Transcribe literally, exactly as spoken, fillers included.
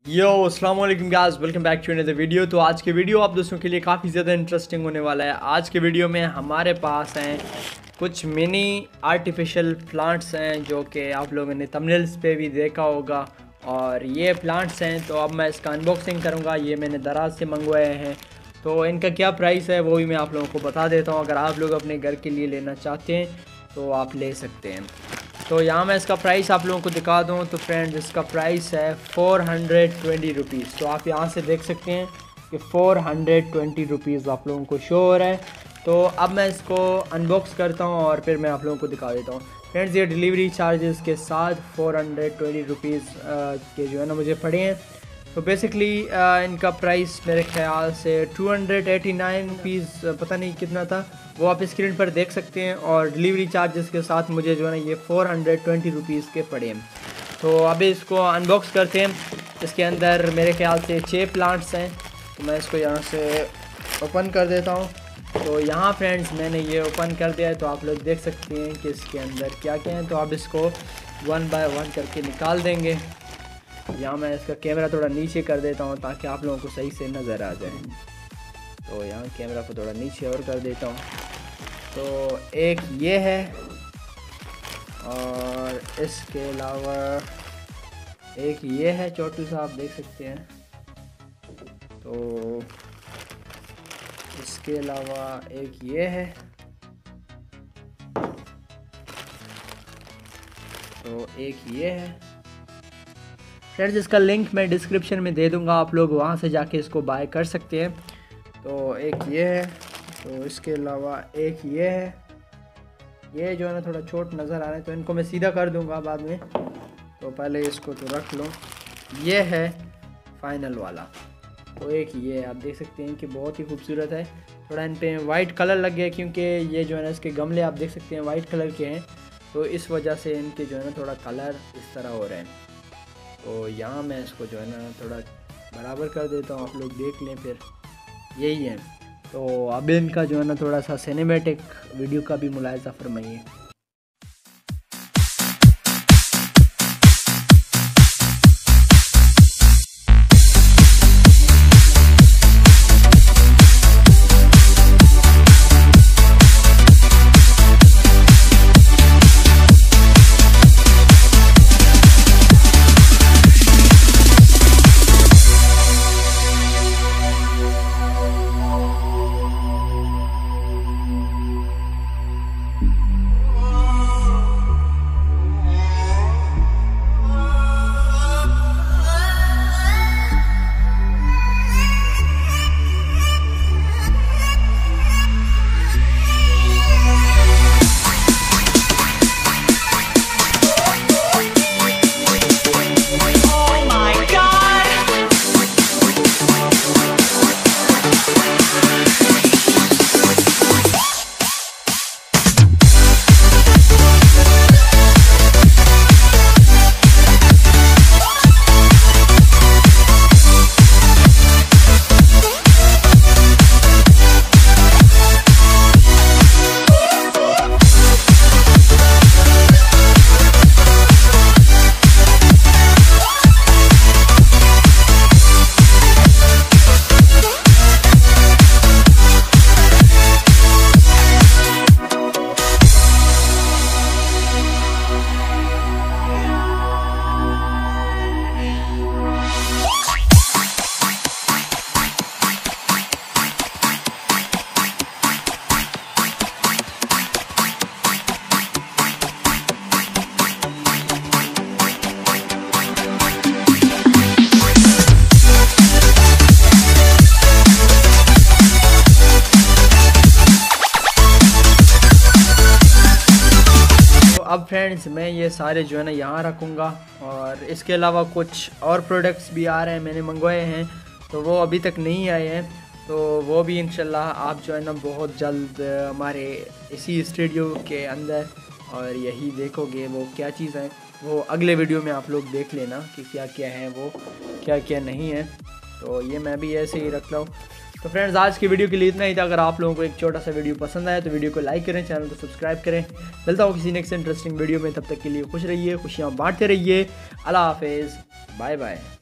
यो अस्सलाम वालेकुम guys, welcome back to another video. तो आज के वीडियो आप दोस्तों के लिए काफ़ी ज़्यादा इंटरेस्टिंग होने वाला है। आज के वीडियो में हमारे पास हैं कुछ मिनी आर्टिफिशियल प्लांट्स हैं जो कि आप लोगों ने थंबनेल्स पे भी देखा होगा। और ये प्लांट्स हैं तो अब मैं इसका अनबॉक्सिंग करूँगा। ये मैंने दराज से मंगवाए हैं, तो इनका क्या प्राइस है वो भी मैं आप लोगों को बता देता हूँ। अगर आप लोग अपने घर के लिए लेना चाहते हैं तो आप ले सकते हैं। तो यहाँ मैं इसका प्राइस आप लोगों को दिखा दूँ तो फ्रेंड्स, इसका प्राइस है फ़ोर हंड्रेड ट्वेंटी रुपीज़। तो आप यहाँ से देख सकते हैं कि फ़ोर हंड्रेड ट्वेंटी रुपीज़ आप लोगों को शो हो रहा है। तो अब मैं इसको अनबॉक्स करता हूँ और फिर मैं आप लोगों को दिखा देता हूँ। फ्रेंड्स, ये डिलीवरी चार्जेस के साथ फ़ोर हंड्रेड ट्वेंटी रुपीज़ के जो है ना मुझे पड़े हैं। तो बेसिकली इनका प्राइस मेरे ख्याल से two hundred eighty nine rupees पता नहीं कितना था, वो आप स्क्रीन पर देख सकते हैं। और डिलीवरी चार्जेस के साथ मुझे जो है ना ये फ़ोर हंड्रेड ट्वेंटी रुपीज़ के पड़े हैं। तो अभी इसको अनबॉक्स करते हैं। इसके अंदर मेरे ख्याल से छः प्लांट्स हैं, तो मैं इसको यहाँ से ओपन कर देता हूँ। तो यहाँ फ्रेंड्स मैंने ये ओपन कर दिया है, तो आप लोग देख सकते हैं कि इसके अंदर क्या क्या है। तो आप इसको वन बाय वन करके निकाल देंगे। यहाँ मैं इसका कैमरा थोड़ा नीचे कर देता हूँ ताकि आप लोगों को सही से नज़र आ जाए। तो यहाँ कैमरा को थोड़ा नीचे और कर देता हूँ। तो एक ये है और इसके अलावा एक ये है छोटू सा, आप देख सकते हैं। तो इसके अलावा एक ये है। तो एक ये है फ्रेंड्स, इसका लिंक मैं डिस्क्रिप्शन में दे दूंगा, आप लोग वहां से जाके इसको बाय कर सकते हैं। तो एक ये है। तो इसके अलावा एक ये है। ये जो है ना थोड़ा छोट नज़र आ रहा है, तो इनको मैं सीधा कर दूंगा बाद में। तो पहले इसको तो रख लो। ये है फाइनल वाला। तो एक ये आप देख सकते हैं कि बहुत ही खूबसूरत है। थोड़ा इन पे वाइट कलर लग गया क्योंकि ये जो है ना इसके गमले आप देख सकते हैं वाइट कलर के हैं, तो इस वजह से इनके जो है ना थोड़ा कलर इस तरह हो रहे हैं। तो यहाँ मैं इसको जो है ना थोड़ा बराबर कर देता हूँ, आप लोग देख लें फिर। यही है। तो अब इनका जो है ना थोड़ा सा सिनेमैटिक वीडियो का भी मुलाहिजा फरमाइए। अब फ्रेंड्स मैं ये सारे जो है ना यहाँ रखूँगा। और इसके अलावा कुछ और प्रोडक्ट्स भी आ रहे हैं, मैंने मंगवाए हैं, तो वो अभी तक नहीं आए हैं। तो वो भी इंशाल्लाह आप जो है ना बहुत जल्द हमारे इसी स्टूडियो के अंदर और यही देखोगे। वो क्या चीज़ है वो अगले वीडियो में आप लोग देख लेना कि क्या क्या है, वो क्या क्या नहीं है। तो ये मैं भी ऐसे ही रख रहा हूँ। तो फ्रेंड्स आज की वीडियो के लिए इतना ही था। अगर आप लोगों को एक छोटा सा वीडियो पसंद आया तो वीडियो को लाइक करें, चैनल को सब्सक्राइब करें। मिलता हूँ किसी नेक्स्ट इंटरेस्टिंग वीडियो में, तब तक के लिए खुश रहिए, खुशियाँ बांटते रहिए। अल्लाह हाफिज़, बाय बाय।